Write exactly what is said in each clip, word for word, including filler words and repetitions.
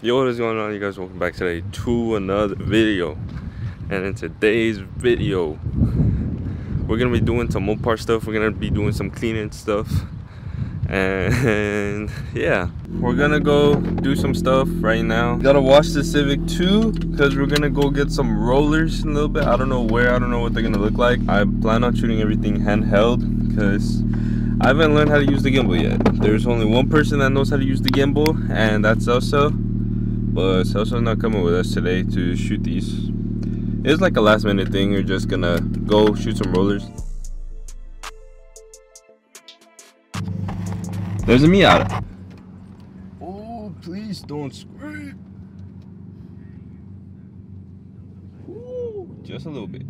Yo, what is going on, you guys? Welcome back today to another video. And in today's video, we're gonna be doing some Mopar stuff. We're gonna be doing some cleaning stuff, and yeah, we're gonna go do some stuff right now. Gotta wash the Civic too, because we're gonna go get some rollers in a little bit. I don't know where, I don't know what they're gonna look like. I plan on shooting everything handheld because I haven't learned how to use the gimbal yet. There's only one person that knows how to use the gimbal, and that's Elsa. But Celso's not coming with us today to shoot these. It's like a last minute thing. We're just gonna go shoot some rollers. There's a Miata. Oh, please don't scream. Ooh, just a little bit.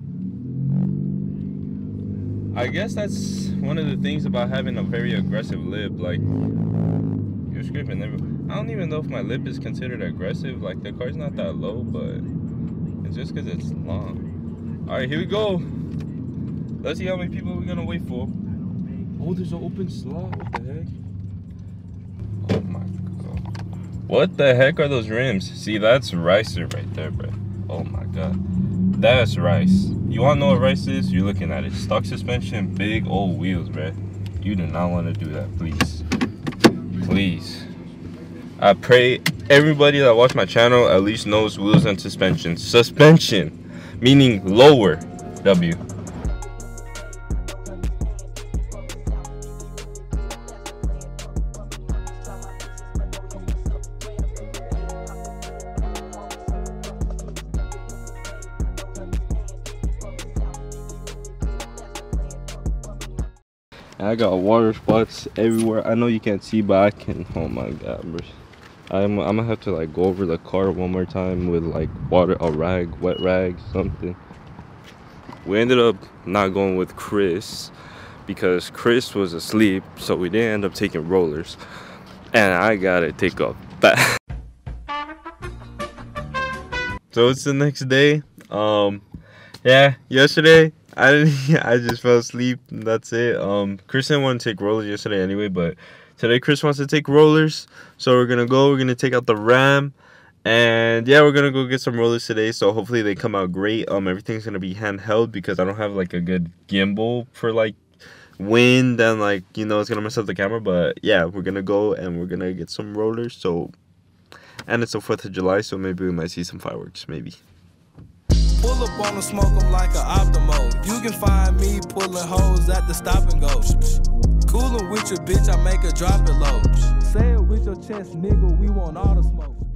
I guess that's one of the things about having a very aggressive lip. Like, you're scraping everywhere. I don't even know if my lip is considered aggressive. Like, the car's not that low, but it's just because it's long. All right, here we go. Let's see how many people we're gonna wait for. Oh, there's an open slot. What the heck? Oh my god. What the heck are those rims? See, that's Ricer right there, bro. Oh my god. That's Rice. You wanna know what Rice is? You're looking at it. Stock suspension, big old wheels, bro. You do not want to do that, please. Please. I pray everybody that watch my channel at least knows wheels and suspension. Suspension, meaning lower, W. I got water spots everywhere. I know you can't see, but I can. Oh my god, bro. I'm, I'm gonna have to like go over the car one more time with like water, a rag, wet rag, something. We ended up not going with Chris because Chris was asleep, so we didn't end up taking rollers, and I gotta take a bath. So it's the next day. Um, yeah, yesterday I didn't. I just fell asleep. And that's it. Um, Chris didn't want to take rollers yesterday anyway, but today Chris wants to take rollers, so we're gonna go. We're gonna take out the Ram, and yeah, we're gonna go get some rollers today. So hopefully they come out great. Um, everything's gonna be handheld because I don't have like a good gimbal for like wind and like, you know, it's gonna mess up the camera. But yeah, we're gonna go and we're gonna get some rollers. So, and it's the fourth of July, so maybe we might see some fireworks, maybe. Pull up on them, smoke them like an Optimo. You can find me pulling hoes at the stop and go. Coolin' with your bitch, I make her drop it low. Say it with your chest, nigga, we want all the smoke.